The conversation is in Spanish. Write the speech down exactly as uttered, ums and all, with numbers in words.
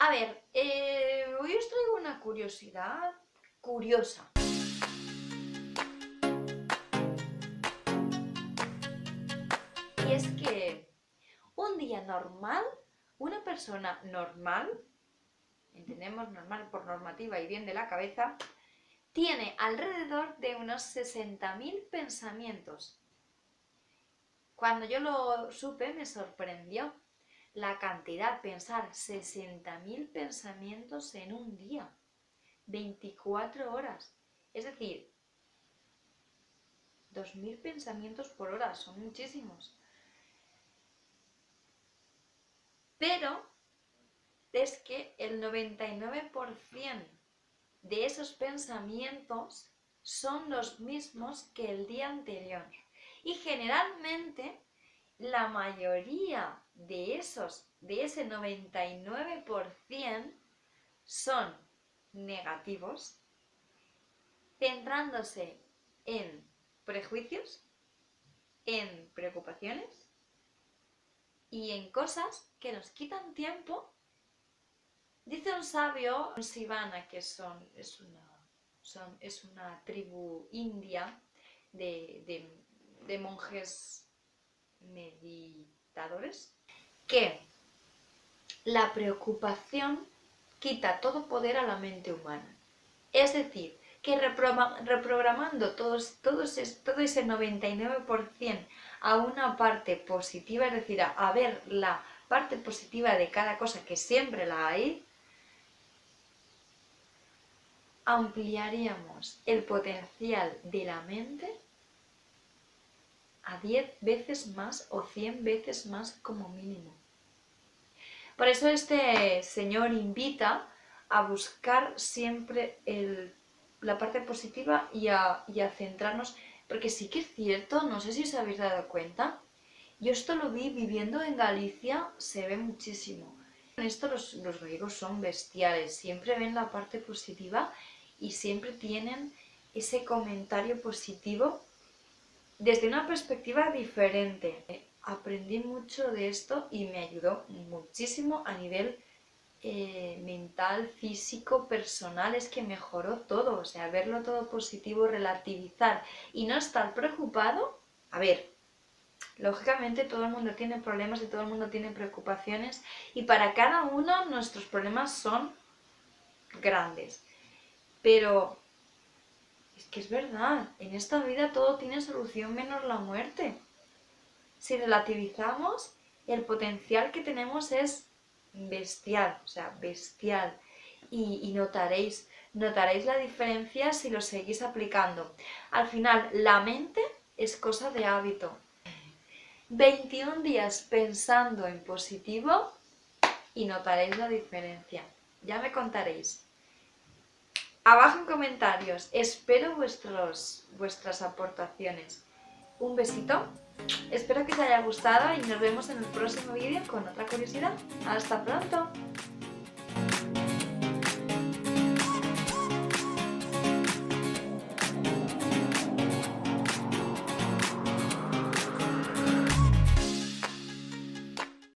A ver, eh, hoy os traigo una curiosidad curiosa. Y es que un día normal, una persona normal, entendemos normal por normativa y bien de la cabeza, tiene alrededor de unos sesenta mil pensamientos. Cuando yo lo supe me sorprendió la cantidad, pensar sesenta mil pensamientos en un día, veinticuatro horas, es decir, dos mil pensamientos por hora, son muchísimos. Pero es que el noventa y nueve por ciento de esos pensamientos son los mismos que el día anterior. Y generalmente la mayoría de esos, de ese noventa y nueve por ciento son negativos, centrándose en prejuicios, en preocupaciones y en cosas que nos quitan tiempo. Dice un sabio, un Sivana, que son, es, una, son, es una tribu india de, de, de monjes meditadores, que la preocupación quita todo poder a la mente humana. Es decir, que reprogramando todos, todos es, todo ese noventa y nueve por ciento a una parte positiva, es decir, a, a ver la parte positiva de cada cosa, que siempre la hay, ampliaríamos el potencial de la mente a diez veces más o cien veces más como mínimo. Por eso este señor invita a buscar siempre el, la parte positiva y a, y a centrarnos, porque sí que es cierto, no sé si os habéis dado cuenta, yo esto lo vi viviendo en Galicia, se ve muchísimo. En esto los, los gallegos son bestiales, siempre ven la parte positiva y siempre tienen ese comentario positivo desde una perspectiva diferente. Aprendí mucho de esto y me ayudó muchísimo a nivel eh, mental, físico, personal. Es que mejoró todo, o sea, verlo todo positivo, relativizar y no estar preocupado. A ver, lógicamente todo el mundo tiene problemas y todo el mundo tiene preocupaciones y para cada uno nuestros problemas son grandes, pero es que es verdad, en esta vida todo tiene solución menos la muerte. Si relativizamos, el potencial que tenemos es bestial, o sea, bestial. Y, y notaréis, notaréis la diferencia si lo seguís aplicando. Al final, la mente es cosa de hábito. veintiún días pensando en positivo y notaréis la diferencia. Ya me contaréis. Abajo en comentarios, espero vuestros, vuestras aportaciones. Un besito, espero que os haya gustado y nos vemos en el próximo vídeo con otra curiosidad. ¡Hasta pronto!